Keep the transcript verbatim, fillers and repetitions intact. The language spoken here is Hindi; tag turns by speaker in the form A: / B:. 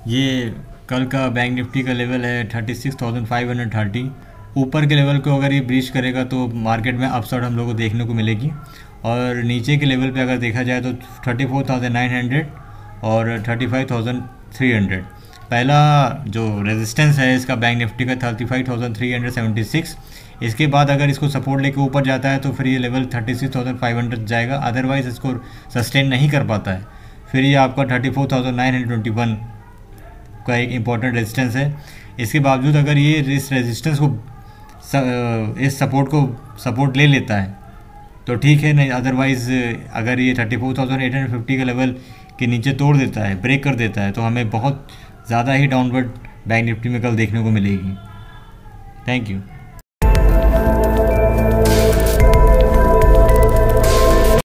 A: ये कल का बैंक निफ्टी का लेवल है thirty six thousand five hundred thirty. ऊपर के लेवल को अगर ये ब्रीच करेगा तो मार्केट में अपसाइड हम लोग को देखने को मिलेगी, और नीचे के लेवल पे अगर देखा जाए तो thirty four thousand nine hundred और thirty five thousand three hundred. पहला जो रेजिस्टेंस है इसका बैंक निफ्टी का thirty five thousand three hundred seventy six. इसके बाद अगर इसको सपोर्ट लेके ऊपर जाता है तो फिर ये level thirty six thousand five hundred जाएगा, अदरवाइज इसको सस्टेन नहीं कर पाता है। फिर ये आपका thirty four thousand nine hundred twenty one का एक इम्पॉर्टेंट रेजिस्टेंस है। इसके बावजूद अगर ये इस रेजिस्टेंस को इस सपोर्ट को सपोर्ट ले लेता है तो ठीक है, नहीं अदरवाइज़ अगर ये thirty four thousand eight hundred fifty के लेवल के नीचे तोड़ देता है, ब्रेक कर देता है, तो हमें बहुत ज़्यादा ही डाउनवर्ड बैंक निफ्टी में कल देखने को मिलेगी। Thank you.